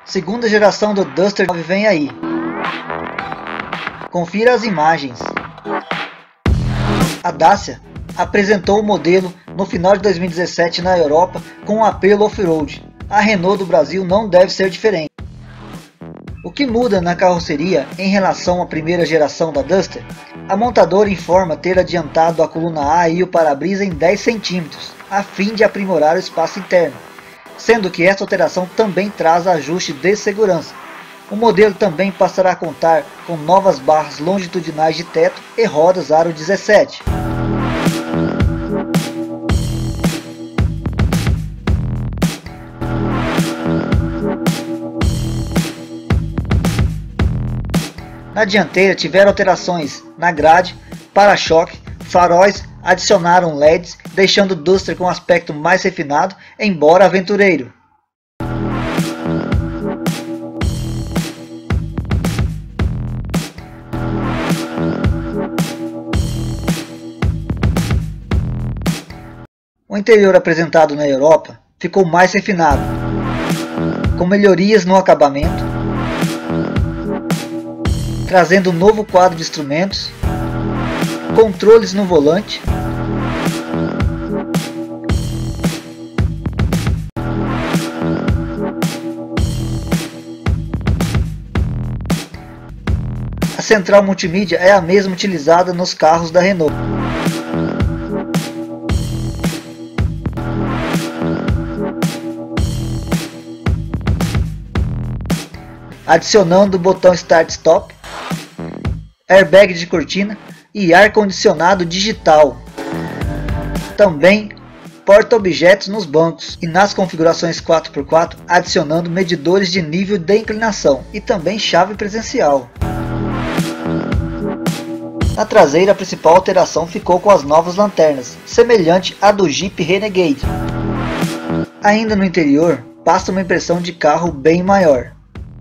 Segunda geração do Duster 9 vem aí. Confira as imagens. A Dacia apresentou o modelo no final de 2017 na Europa com um apelo off-road. A Renault do Brasil não deve ser diferente. O que muda na carroceria em relação à primeira geração da Duster? A montadora informa ter adiantado a coluna A e o para-brisa em 10 cm, a fim de aprimorar o espaço interno, sendo que esta alteração também traz ajuste de segurança. O modelo também passará a contar com novas barras longitudinais de teto e rodas aro 17. Na dianteira tiveram alterações na grade, para-choque, faróis adicionaram LEDs, deixando o Duster com um aspecto mais refinado, embora aventureiro. O interior apresentado na Europa ficou mais refinado, com melhorias no acabamento, trazendo um novo quadro de instrumentos, controles no volante, a central multimídia é a mesma utilizada nos carros da Renault. Adicionando o botão Start Stop, airbag de cortina e ar-condicionado digital. Também porta-objetos nos bancos e nas configurações 4x4, adicionando medidores de nível de inclinação e também chave presencial. Na traseira, a principal alteração ficou com as novas lanternas, semelhante à do Jeep Renegade. Ainda no interior, passa uma impressão de carro bem maior.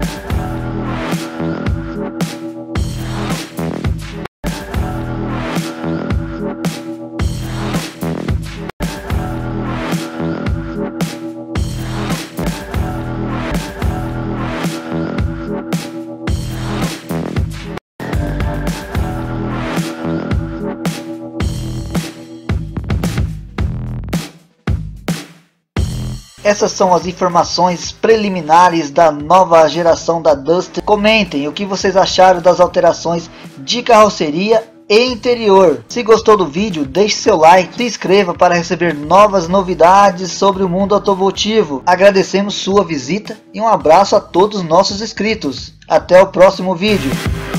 Essas são as informações preliminares da nova geração da Duster. Comentem o que vocês acharam das alterações de carroceria e interior. Se gostou do vídeo, deixe seu like, se inscreva para receber novas novidades sobre o mundo automotivo. Agradecemos sua visita e um abraço a todos os nossos inscritos. Até o próximo vídeo.